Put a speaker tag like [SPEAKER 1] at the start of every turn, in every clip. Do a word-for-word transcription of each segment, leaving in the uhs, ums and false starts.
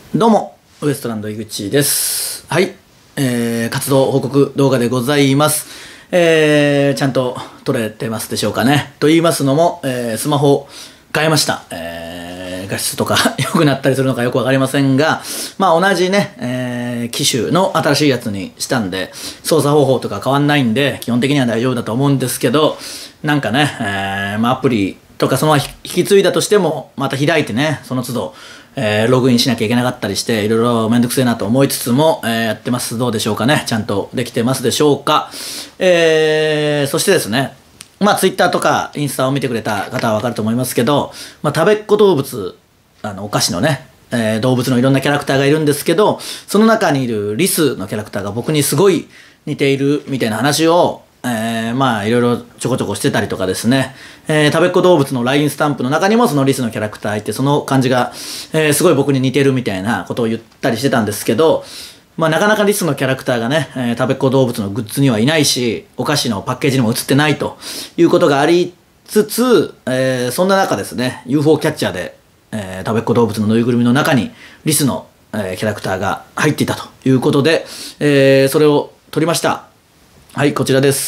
[SPEAKER 1] どうも、ウエストランド井口です。はい、えー、活動報告動画でございます。えー、ちゃんと撮れてますでしょうかね。と言いますのも、えー、スマホを変えました。えー、画質とか良くなったりするのかよくわかりませんが、まあ同じね、えー、機種の新しいやつにしたんで、操作方法とか変わんないんで、基本的には大丈夫だと思うんですけど、なんかね、えー、まあアプリとかそのまま引き継いだとしても、また開いてね、その都度、えー、ログインしなきゃいけなかったりして、いろいろめんどくせえなと思いつつも、えー、やってます。どうでしょうかね。ちゃんとできてますでしょうか。えー、そしてですね、まあツイッターとかインスタを見てくれた方はわかると思いますけど、まあ食べっ子動物、あの、お菓子のね、えー、動物のいろんなキャラクターがいるんですけど、その中にいるリスのキャラクターが僕にすごい似ているみたいな話を、えー、まあいろいろちょこちょこしてたりとかですね、えー、食べっ子動物の ライン スタンプの中にもそのリスのキャラクターいて、その感じが、えー、すごい僕に似てるみたいなことを言ったりしてたんですけど、まあなかなかリスのキャラクターがね、えー、食べっ子動物のグッズにはいないし、お菓子のパッケージにも写ってないということがありつつ、えー、そんな中ですね、ユーフォー キャッチャーで、えー、食べっ子動物のぬいぐるみの中にリスの、えー、キャラクターが入っていたということで、えー、それを撮りました。はい、こちらです。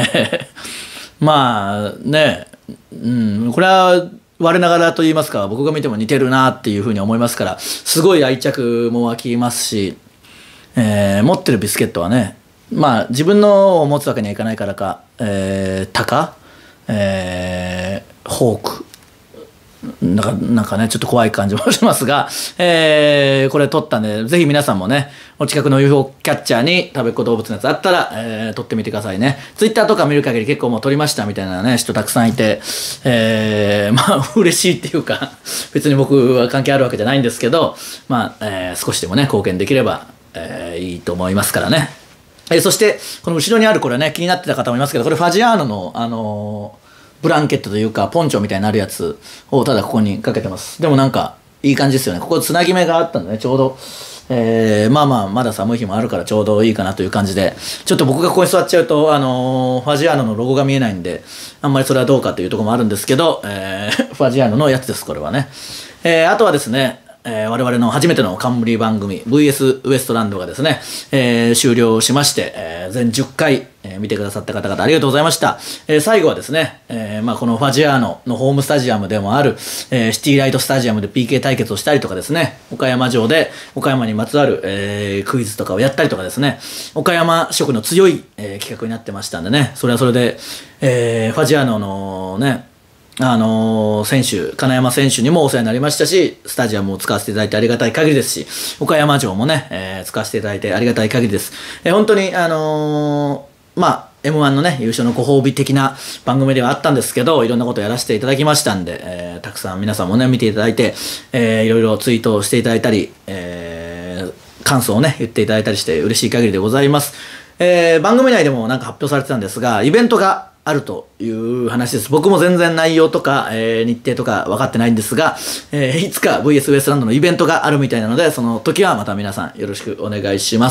[SPEAKER 1] まあね、うん、これは我ながらと言いますか、僕が見ても似てるなっていうふうに思いますから、すごい愛着も湧きますし、えー、持ってるビスケットはね、まあ自分のを持つわけにはいかないからか、えー、タカ、えー、ホーク、なんか、なんかね、ちょっと怖い感じもしますが、えー、これ撮ったんで、ぜひ皆さんもね、お近くの ユーフォー キャッチャーに食べっ子動物のやつあったら、えー、撮ってみてくださいね。ツイッターとか見る限り結構もう撮りましたみたいなね、人たくさんいて、えー、まあ、嬉しいっていうか、別に僕は関係あるわけじゃないんですけど、まあ、えー、少しでもね、貢献できれば、えー、いいと思いますからね。えー、そして、この後ろにあるこれね、気になってた方もいますけど、これファジアーノの、あのー、ブランケットというかポンチョみたいになるやつをただここにかけてます。でもなんかいい感じですよね。ここつなぎ目があったんでね、ちょうど、えー、まあまあまだ寒い日もあるからちょうどいいかなという感じで、ちょっと僕がここに座っちゃうとあのー、ファジアーノのロゴが見えないんで、あんまりそれはどうかというところもあるんですけど、えー、ファジアーノのやつです、これはね。えー、あとはですね、えー、我々の初めての冠番組 ブイエス ウエストランドがですね、えー、終了しまして、えー、全じゅっかい、えー、見てくださった方々ありがとうございました。えー、最後はですね、えーまあ、このファジアーノのホームスタジアムでもある、えー、シティライトスタジアムで ピーケー 対決をしたりとかですね、岡山城で岡山にまつわる、えー、クイズとかをやったりとかですね、岡山色の強い、えー、企画になってましたんでね、それはそれで、えー、ファジアーノのね、あのー、選手、金山選手にもお世話になりましたし、スタジアムを使わせていただいてありがたい限りですし、岡山城もね、えー、使わせていただいてありがたい限りです。えー、本当に、あのー、まあ、エムワン のね、優勝のご褒美的な番組ではあったんですけど、いろんなことをやらせていただきましたんで、えー、たくさん皆さんもね、見ていただいて、えー、いろいろツイートをしていただいたり、えー、感想をね、言っていただいたりして嬉しい限りでございます。えー、番組内でもなんか発表されてたんですが、イベントがあるという話です。僕も全然内容とか、えー、日程とか分かってないんですが、えー、いつか ブイエス ウエストランドのイベントがあるみたいなので、その時はまた皆さんよろしくお願いします。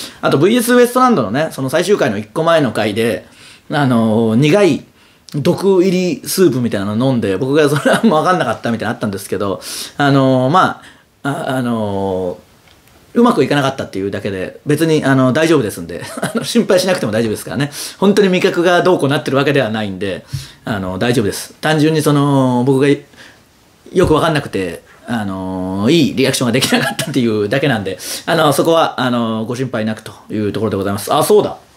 [SPEAKER 1] あと ブイエス ウエストランドのね、その最終回のいっこまえの回で、あのー、苦い毒入りスープみたいなの飲んで、僕がそれはもう分かんなかったみたいなのあったんですけど、あのー、まあ、あ、あのー、うまくいかなかったっていうだけで、別にあの大丈夫ですんであの心配しなくても大丈夫ですからね。本当に味覚がどうこうなってるわけではないんで、あの大丈夫です。単純にその僕がよく分かんなくて、あのいいリアクションができなかったっていうだけなんで、あのそこはあのご心配なくというところでございます。あ、そうだ。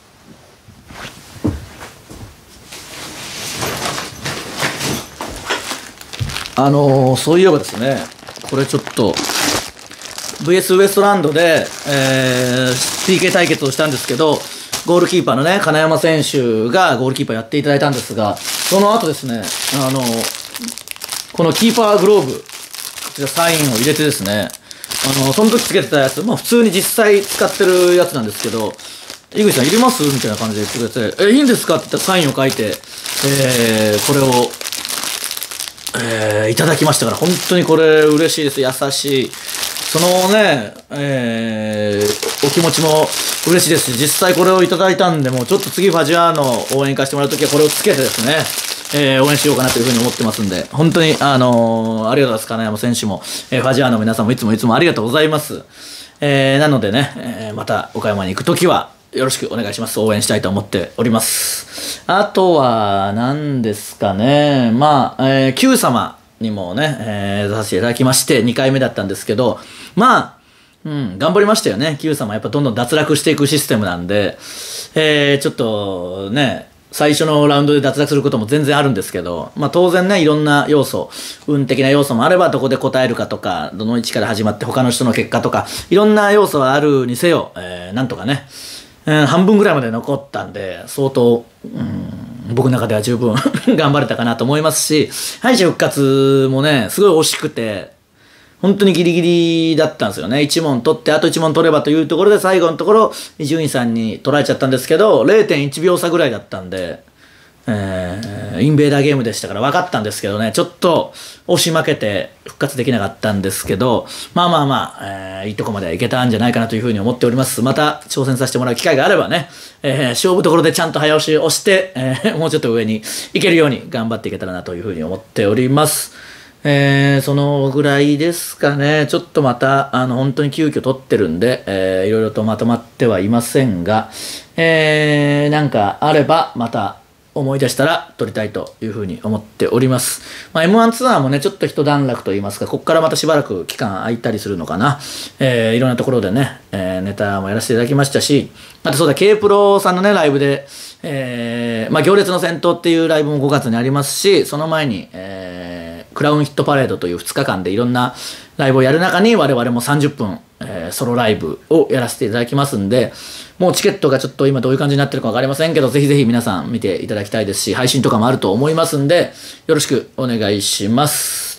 [SPEAKER 1] あのそういえばですね、これちょっとブイエス ウエストランドで、えー、ピーケー 対決をしたんですけど、ゴールキーパーのね、金山選手がゴールキーパーやっていただいたんですが、その後ですね、あの、このキーパーグローブ、こちらサインを入れてですね、あの、その時つけてたやつ、まあ普通に実際使ってるやつなんですけど、井口さんいりますみたいな感じで言ってくれて、え、いいんですかって言ったらサインを書いて、えー、これを、えー、いただきましたから、本当にこれ嬉しいです。優しい。そのね、えー、お気持ちも嬉しいですし、実際これをいただいたんで、もうちょっと次ファジアーノ応援行かせてもらうときはこれをつけてですね、 えー、応援しようかなというふうに思ってますんで、本当に、あのー、ありがとうございます。金山選手も、えー、ファジアーの皆さんもいつもいつもありがとうございます。えー、なのでね、えー、また岡山に行くときは、よろしくお願いします。応援したいと思っております。あとは、何ですかね。まあ、えー、Q 様にもね、えー、出させていただきまして、にかいめだったんですけど、まあ、うん、頑張りましたよね。Q 様やっぱどんどん脱落していくシステムなんで、えー、ちょっとね、最初のラウンドで脱落することも全然あるんですけど、まあ当然ね、いろんな要素、運的な要素もあれば、どこで答えるかとか、どの位置から始まって他の人の結果とか、いろんな要素はあるにせよ、えー、なんとかね、うん、半分ぐらいまで残ったんで、相当、うん、僕の中では十分頑張れたかなと思いますし、敗者復活もね、すごい惜しくて、本当にギリギリだったんですよね。いち問取って、あといち問取ればというところで、最後のところ、伊集院さんに取られちゃったんですけど、れいてんいちびょう差ぐらいだったんで、えー、インベーダーゲームでしたから分かったんですけどね、ちょっと押し負けて復活できなかったんですけど、まあまあまあ、えー、いいとこまではいけたんじゃないかなというふうに思っております。また挑戦させてもらう機会があればね、えー、勝負どころでちゃんと早押しをして、えー、もうちょっと上に行けるように頑張っていけたらなというふうに思っております。えー、そのぐらいですかね。ちょっとまた、あの、本当に急遽撮ってるんで、えー、いろいろとまとまってはいませんが、えー、なんかあれば、また思い出したら撮りたいというふうに思っております。まあ、エムワン ツアーもね、ちょっと一段落と言いますか、ここからまたしばらく期間空いたりするのかな。えー、いろんなところでね、えー、ネタもやらせていただきましたし、あとそうだ、K プロさんのね、ライブで、えー、まあ、行列の先頭っていうライブもごがつにありますし、その前に、えークラウンヒットパレードというふつかかんでいろんなライブをやる中に我々もさんじゅっぷん、えー、ソロライブをやらせていただきますんで、もうチケットがちょっと今どういう感じになってるか分かりませんけど、ぜひぜひ皆さん見ていただきたいですし、配信とかもあると思いますんで、よろしくお願いします。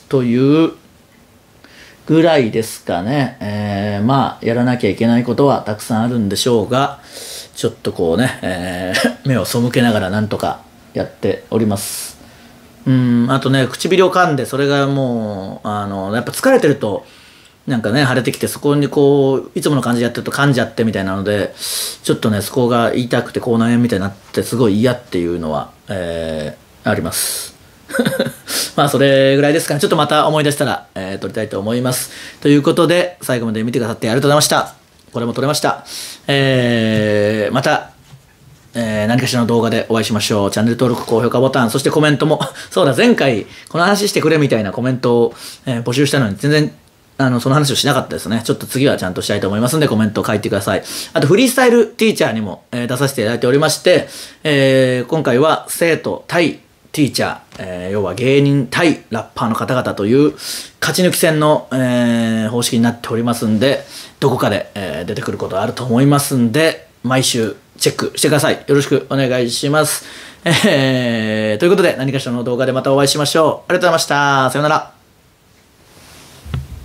[SPEAKER 1] というぐらいですかね。えー、まあ、やらなきゃいけないことはたくさんあるんでしょうが、ちょっとこうね、えー、目を背けながらなんとかやっております。うん、あとね、唇を噛んで、それがもう、あの、やっぱ疲れてると、なんかね、腫れてきて、そこにこう、いつもの感じでやってると噛んじゃってみたいなので、ちょっとね、そこが痛くて口内炎みたいになって、すごい嫌っていうのは、えー、あります。まあ、それぐらいですかね。ちょっとまた思い出したら、えー、撮りたいと思います。ということで、最後まで見てくださってありがとうございました。これも撮れました。えー、また、えー、何かしらの動画でお会いしましょう。チャンネル登録、高評価ボタン、そしてコメントも。そうだ、前回この話してくれみたいなコメントを、えー、募集したのに全然あのその話をしなかったですね。ちょっと次はちゃんとしたいと思いますのでコメントを書いてください。あとフリースタイルティーチャーにも、えー、出させていただいておりまして、えー、今回は生徒対ティーチャー、えー、要は芸人対ラッパーの方々という勝ち抜き戦の、えー、方式になっておりますんで、どこかで、えー、出てくることがあると思いますんで、毎週チェックしてください。よろしくお願いします。えー、ということで何かしらの動画でまたお会いしましょう。ありがとうございました。さようなら。